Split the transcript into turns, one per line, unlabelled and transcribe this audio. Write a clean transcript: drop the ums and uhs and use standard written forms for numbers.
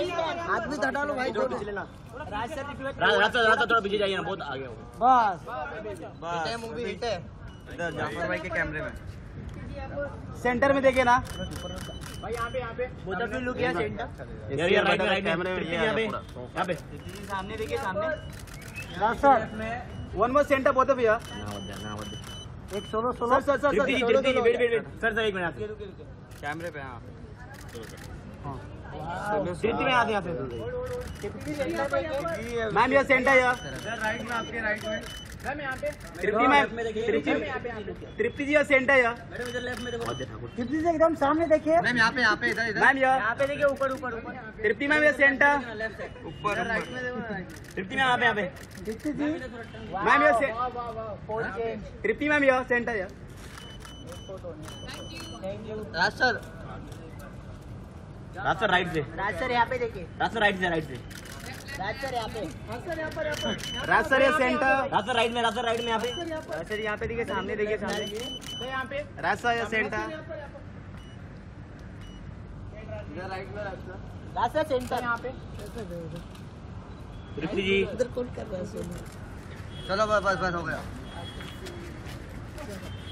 हाथ भी हटा लो भाई,
पीछे लेना। रास्ता थोड़ा पीछे जाइए ना, बहुत आगे हो।
बस मूवी हिट है
इधर जाफर भाई के कैमरे में
सेंटर में देखे ना
भाई यहाँ पे
both of you look here center
यार राइट में
कैमरे में
यहाँ पे
सामने देखिए सामने sir one more center both of you एक solo solo sir sir sir
wait sir एक मिनट
कैमरे पे। हाँ
में आते
मैम ये सेंटर यार
राइट में, आपके राइट में
तृप्ति मैम तृप्ति जी सेंटर यार तृप्ति जी एकदम सामने देखिए
मैम, यहाँ पे इधर
मैम
यहाँ पे देखिए, ऊपर
तृप्ति मैम ये सेंटर
ऊपर
तृप्ति में यहाँ पे
तृप्ति जी मैम ये तृप्ति मैम ये सेंटर यार
रास्ता राइट से,
राज सर यहाँ पे देखिए
रास्ता राइट से
राज सर यहाँ पे राज सर ये सेंटर
रास्ता राइट में यहाँ पे
राज सर यहाँ पे देखिए सामने देखिए सामने यहाँ पे राज सर ये सेंटर राज सर सेंटर यहाँ पे
तृप्ति जी
उधर कौन कर रहा है
चलो बस हो गया।